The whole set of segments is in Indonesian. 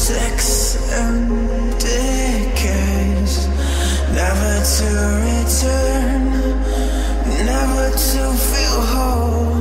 ticks and decays, never to return, never to feel whole.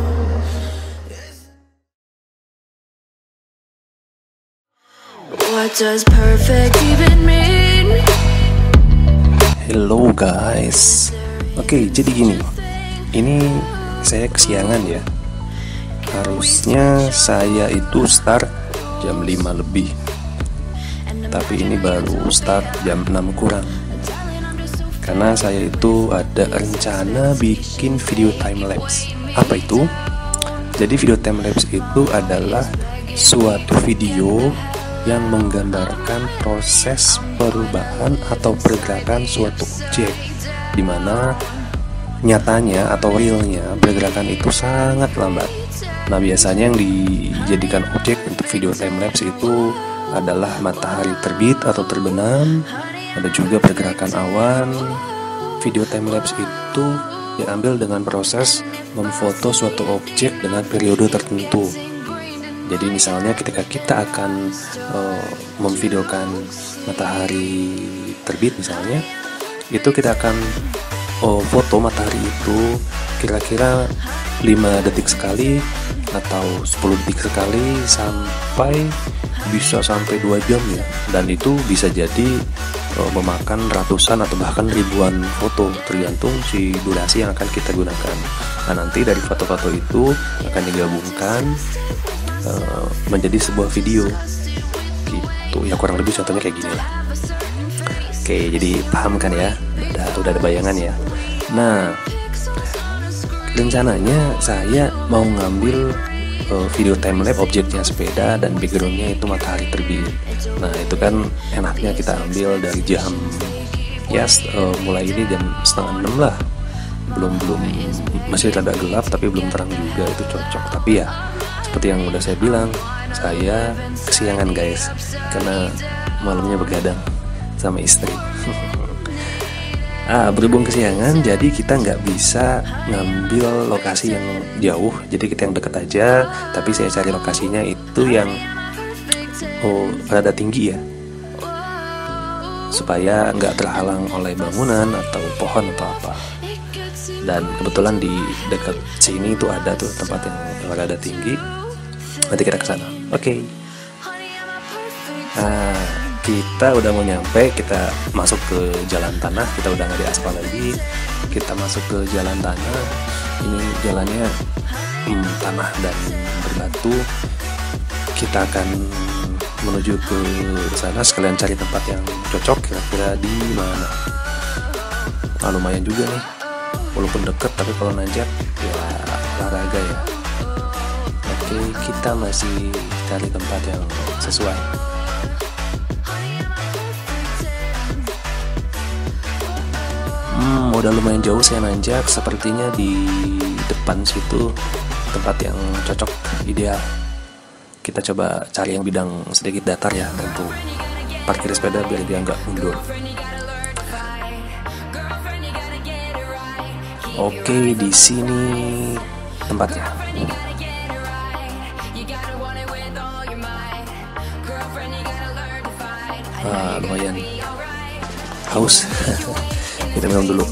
What does perfect even mean? Hello guys. Oke, jadi gini. Ini saya kesiangan ya. Harusnya saya itu start jam 5 lebih. Tapi ini baru start jam 6 kurang. Karena saya itu ada rencana bikin video time lapse. Apa itu? Jadi video time lapse itu adalah suatu video yang menggambarkan proses perubahan atau pergerakan suatu objek, dimana nyatanya atau realnya pergerakan itu sangat lambat. Nah, biasanya yang dijadikan objek untuk video timelapse itu adalah matahari terbit atau terbenam, ada juga pergerakan awan. Video timelapse itu diambil dengan proses memfoto suatu objek dengan periode tertentu. Jadi misalnya ketika kita akan memvideokan matahari terbit misalnya, itu kita akan foto matahari itu kira-kira 5 detik sekali atau 10 detik sekali bisa sampai 2 jam ya. Dan itu bisa jadi memakan ratusan atau bahkan ribuan foto, tergantung si durasi yang akan kita gunakan. Nah, nanti dari foto-foto itu akan digabungkan menjadi sebuah video gitu ya, kurang lebih contohnya kayak gini lah. Oke, jadi paham kan ya, udah ada bayangan ya. Nah, rencananya saya mau ngambil video timelapse objeknya sepeda dan backgroundnya itu matahari terbit. Nah, itu kan enaknya kita ambil dari jam mulai ini jam 5:30 lah, belum masih rada gelap tapi belum terang juga, itu cocok. Tapi ya seperti yang udah saya bilang, saya kesiangan guys, karena malamnya begadang sama istri. Berhubung kesiangan, jadi kita nggak bisa ngambil lokasi yang jauh, jadi kita yang deket aja. Tapi saya cari lokasinya itu yang rada tinggi ya, supaya nggak terhalang oleh bangunan atau pohon atau apa. Dan kebetulan di dekat sini itu ada tuh tempat yang rada tinggi. Nanti kita ke sana. Oke. Nah, kita udah mau nyampe, kita masuk ke jalan tanah. Kita udah nggak di aspal lagi. Kita masuk ke jalan tanah. Ini jalannya tanah dan berbatu. Kita akan menuju ke sana, sekalian cari tempat yang cocok kira-kira di mana. Nah, lumayan juga nih. Walaupun deket, tapi kalau nanjak ya olahraga ya. Oke, kita masih cari tempat yang sesuai. Udah lumayan jauh saya nanjak, sepertinya di depan situ tempat yang cocok, ideal. Kita coba cari yang bidang sedikit datar ya, untuk parkir sepeda biar dia nggak mundur. Oke, di sini tempatnya. Lumayan haus. Kita minum dulu.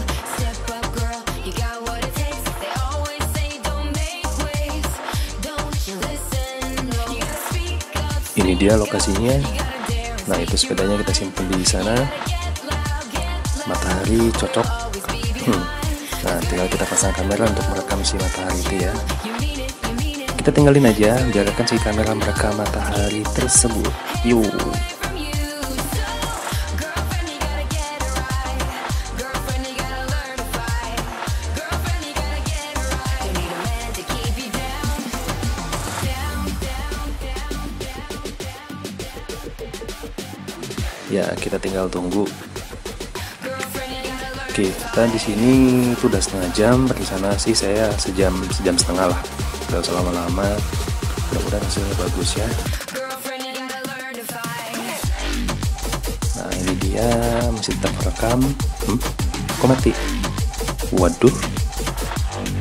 Ini dia lokasinya. Nah, itu sepedanya kita simpan di sana. Matahari cocok. Nah, tinggal kita pasang kamera untuk merekam si matahari itu ya. Kita tinggalin aja, biarkan si kamera merekam matahari tersebut. Yuk. Ya, kita tinggal tunggu. Oke, kita di sini tuh udah setengah jam. Di sana sih saya sejam setengah lah. Gak usah lama-lama. Mudah-mudahan hasilnya bagus ya. Nah, ini dia, masih tetap merekam. Kok mati? Waduh,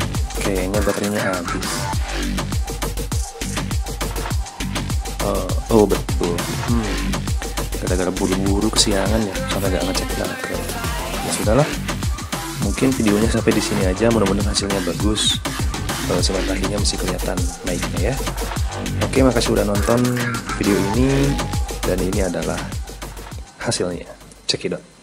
kayaknya baterainya habis. Oh betul. Gara-gara buru-buru kesiangan ya, sampai gak ngecek baterai. Ya sudahlah. Mungkin videonya sampai di sini aja. Mudah-mudahan hasilnya bagus. Si matahinya masih kelihatan naiknya ya. Oke, makasih udah nonton video ini. Dan ini adalah hasilnya. Check it out.